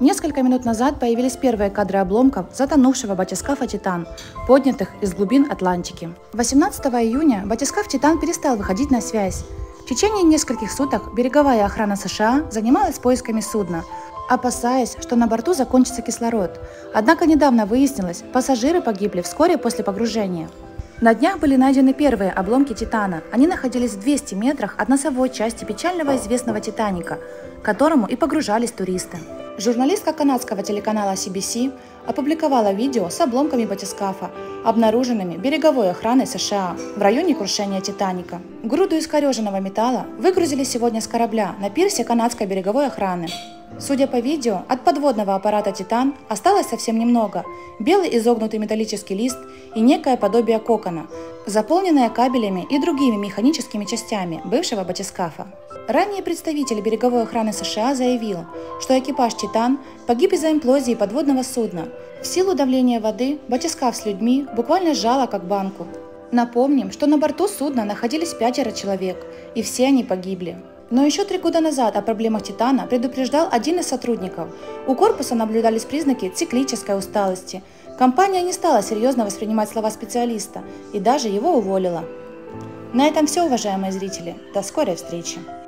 Несколько минут назад появились первые кадры обломков затонувшего батискафа «Титан», поднятых из глубин Атлантики. 18 июня батискаф «Титан» перестал выходить на связь. В течение нескольких суток береговая охрана США занималась поисками судна, опасаясь, что на борту закончится кислород. Однако недавно выяснилось, пассажиры погибли вскоре после погружения. На днях были найдены первые обломки «Титана». Они находились в 200 метрах от носовой части печального известного «Титаника», к которому и погружались туристы. Журналистка канадского телеканала CBC опубликовала видео с обломками батискафа, обнаруженными береговой охраной США в районе крушения «Титаника». Груду искореженного металла выгрузили сегодня с корабля на пирсе канадской береговой охраны. Судя по видео, от подводного аппарата «Титан» осталось совсем немного – белый изогнутый металлический лист и некое подобие кокона, заполненное кабелями и другими механическими частями бывшего батискафа. Ранее представитель береговой охраны США заявил, что экипаж «Титан» погиб из-за имплозии подводного судна. В силу давления воды батискаф с людьми буквально сжало как банку. Напомним, что на борту судна находились 5 человек, и все они погибли. Но еще 3 года назад о проблемах «Титана» предупреждал один из сотрудников. У корпуса наблюдались признаки циклической усталости. Компания не стала серьезно воспринимать слова специалиста и даже его уволила. На этом все, уважаемые зрители. До скорой встречи!